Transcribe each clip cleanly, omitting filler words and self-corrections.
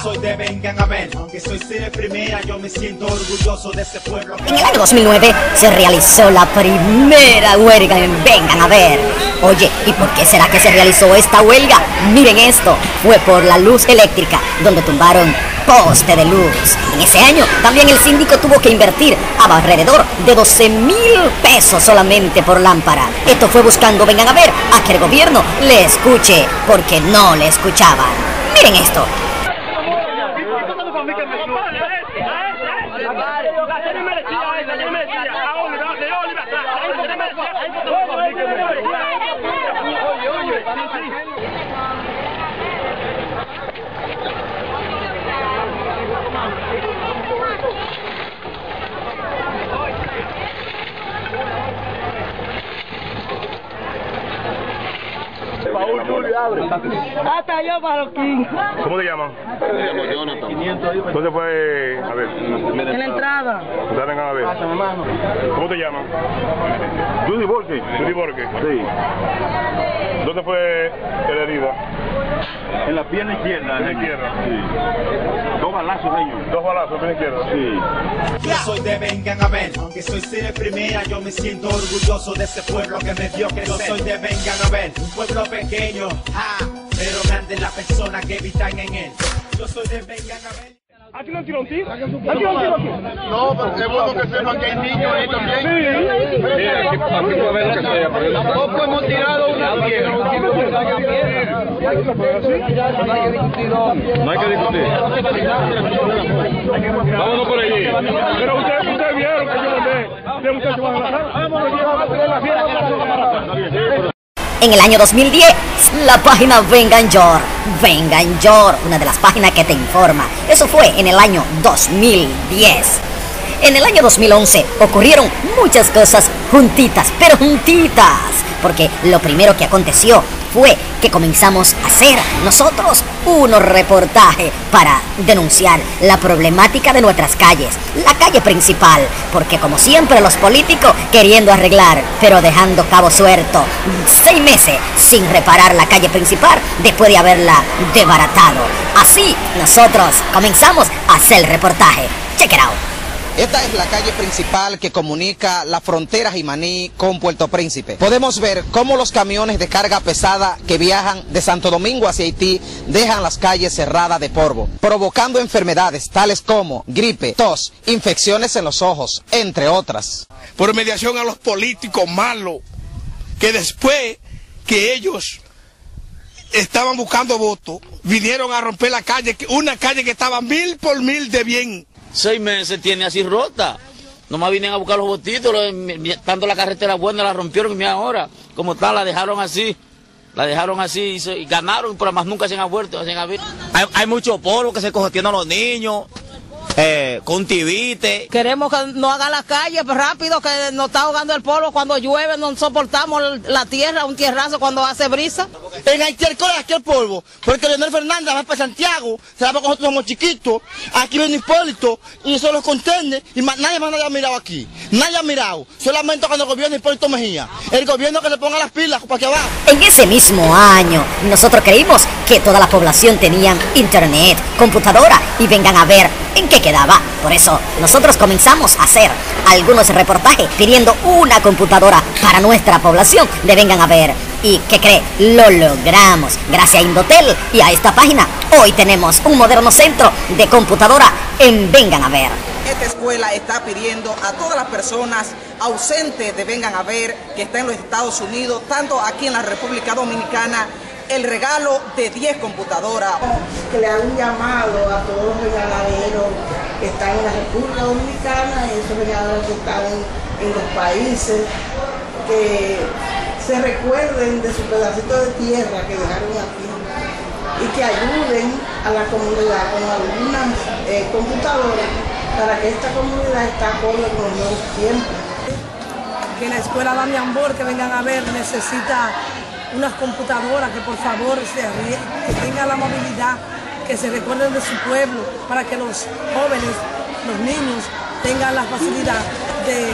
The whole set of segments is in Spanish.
soy de Vengan a Ver, aunque soy de primera, yo me siento orgulloso de ese pueblo. En el año 2009 se realizó la primera huelga en Vengan a Ver. Oye, ¿y por qué será que se realizó esta huelga? Miren esto, fue por la luz eléctrica, donde tumbaron poste de luz. En ese año también el síndico tuvo que invertir alrededor de 12.000 pesos solamente por lámpara. Esto fue buscando, vengan a ver, a que el gobierno le escuche, porque no le escuchaban. Miren esto. Hasta yo, Marroquín. ¿Cómo te llaman? ¿Dónde fue? A ver. En la entrada. Vengan a ver. ¿Cómo te llaman? Judy Borque. Judy Borque. Sí. ¿Dónde fue la herida? En la pierna izquierda. En la izquierda. Sí. 2 balazos ellos. 2 balazos en la izquierda. Sí. Yo soy de Vengan a Ver, aunque soy de primera, yo me siento orgulloso de ese pueblo que me dio crecer. Yo soy de Vengan a Ver, un pueblo pequeño, pero grande la persona que habitan en él. Yo soy de Vengan a Ver. ¿Aquí no han tirado un tiro? ¿Aquí no han tirado aquí? No, pero es bueno que sepan que hay niños ahí también. Sí. Mira, aquí puede ver lo que sea. Tampoco hemos tirado una piedra. No hay que discutir. Vámonos por allí. Pero ustedes vieron que yo mandé. Ustedes van a la En el año 2010, la página Vengan Yor, una de las páginas que te informa. Eso fue en el año 2010. En el año 2011 ocurrieron muchas cosas juntitas, pero juntitas. Porque lo primero que aconteció fue que comenzamos a hacer nosotros unos reportajes para denunciar la problemática de nuestras calles, la calle principal, porque como siempre los políticos queriendo arreglar, pero dejando cabo suelto, 6 meses sin reparar la calle principal después de haberla desbaratado. Así nosotros comenzamos a hacer el reportaje. Check it out. Esta es la calle principal que comunica la frontera Jimaní con Puerto Príncipe. Podemos ver cómo los camiones de carga pesada que viajan de Santo Domingo hacia Haití dejan las calles cerradas de polvo, provocando enfermedades tales como gripe, tos, infecciones en los ojos, entre otras. Por mediación a los políticos malos, que después que ellos estaban buscando votos, vinieron a romper la calle, una calle que estaba 1000 por 1000 de bien. 6 meses tiene así rota. Nomás vienen a buscar los botitos, tanto la carretera buena la rompieron y mira ahora, como tal, la dejaron así y ganaron, pero más nunca se han vuelto. Hay mucho polvo que se cogiendo a los niños, contivite. Queremos que nos hagan la calle rápido, que nos está ahogando el polvo cuando llueve, no soportamos la tierra, un tierrazo cuando hace brisa. En Haití aquí el polvo, porque Leonel Fernández va para Santiago, se va para nosotros somos chiquitos, aquí viene Hipólito y eso los contiene y nadie más ha mirado aquí, nadie ha mirado, solamente cuando el gobierno de Hipólito Mejía, el gobierno que le ponga las pilas para que abajo. En ese mismo año, nosotros creímos que toda la población tenía internet, computadora y vengan a ver en qué quedaba. Por eso nosotros comenzamos a hacer algunos reportajes pidiendo una computadora para nuestra población de vengan a ver. ¿Y qué cree? Lo logramos. Gracias a Indotel y a esta página, hoy tenemos un moderno centro de computadora en Vengan a Ver. Esta escuela está pidiendo a todas las personas ausentes de Vengan a Ver, que están en los Estados Unidos, tanto aquí en la República Dominicana, el regalo de 10 computadoras. Que le hagan un llamado a todos los regaladeros que están en la República Dominicana y esos regaladeros que están en los países, que se recuerden de su pedacito de tierra que dejaron aquí y que ayuden a la comunidad con algunas computadoras para que esta comunidad esté acorde con los nuevos tiempos. Que la escuela Damián Bor, que vengan a ver, necesita unas computadoras, que por favor que tengan la movilidad, que se recuerden de su pueblo, para que los jóvenes, los niños, tengan la facilidad de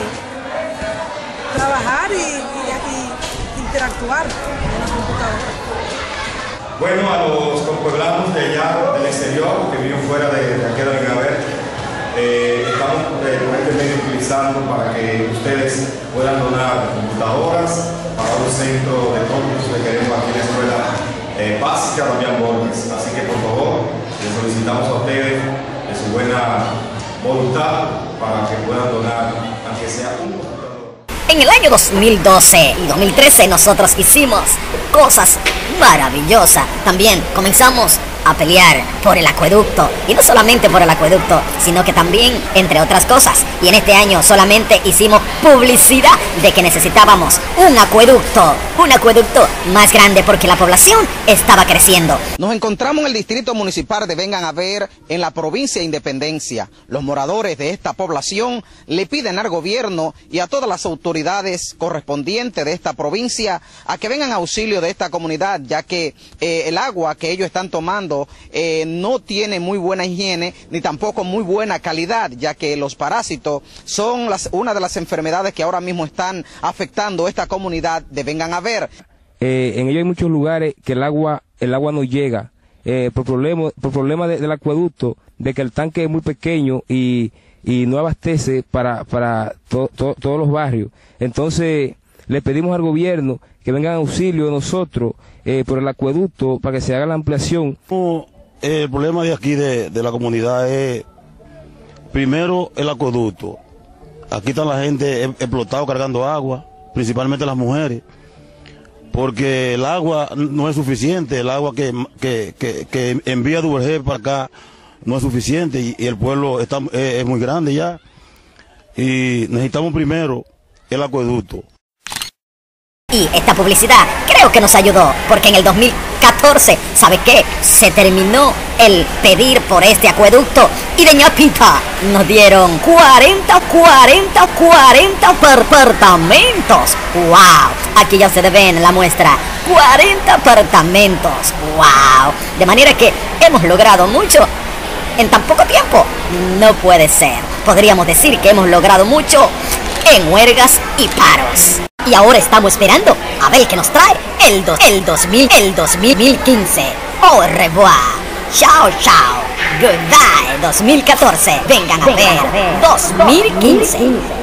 trabajar y interactuar con la computadora. Bueno, a los compueblanos de allá, del exterior, que viven fuera de aquí de Vengan a Ver, estamos con este medio utilizando para que ustedes puedan donar computadoras para un centro de cómputos que queremos aquí en la escuela básica Damián Borges. Así que por favor, les solicitamos a ustedes de su buena voluntad para que puedan donar, aunque sea un computador. En el año 2012 y 2013 nosotros hicimos cosas maravillosas. También comenzamos a pelear por el acueducto, y no solamente por el acueducto, sino que también entre otras cosas. Y en este año solamente hicimos publicidad de que necesitábamos un acueducto más grande porque la población estaba creciendo. Nos encontramos en el distrito municipal de Vengan a Ver, en la provincia de Independencia. Los moradores de esta población le piden al gobierno y a todas las autoridades correspondientes de esta provincia a que vengan a auxilio de esta comunidad, ya que el agua que ellos están tomando no tiene muy buena higiene ni tampoco muy buena calidad, ya que los parásitos son una de las enfermedades que ahora mismo están afectando esta comunidad de Vengan a Ver. En ello hay muchos lugares que el agua no llega por problema del acueducto, de que el tanque es muy pequeño y no abastece para todos los barrios. Entonces le pedimos al gobierno que vengan a auxilio de nosotros por el acueducto para que se haga la ampliación. El problema de aquí de la comunidad es, primero, el acueducto. Aquí está la gente explotado cargando agua, principalmente las mujeres, porque el agua no es suficiente, el agua que envía Duvergé para acá no es suficiente y el pueblo es muy grande ya, y necesitamos primero el acueducto. Y esta publicidad creo que nos ayudó, porque en el 2014, ¿sabe qué? Se terminó el pedir por este acueducto y de ñapita nos dieron 40 apartamentos. ¡Wow! Aquí ya se ven la muestra, 40 apartamentos. ¡Wow! De manera que hemos logrado mucho en tan poco tiempo. No puede ser. Podríamos decir que hemos logrado mucho en huelgas y paros. Y ahora estamos esperando a ver qué nos trae el 2015. Au revoir. Chao, chao. Goodbye 2014. Vengan a ver 2015.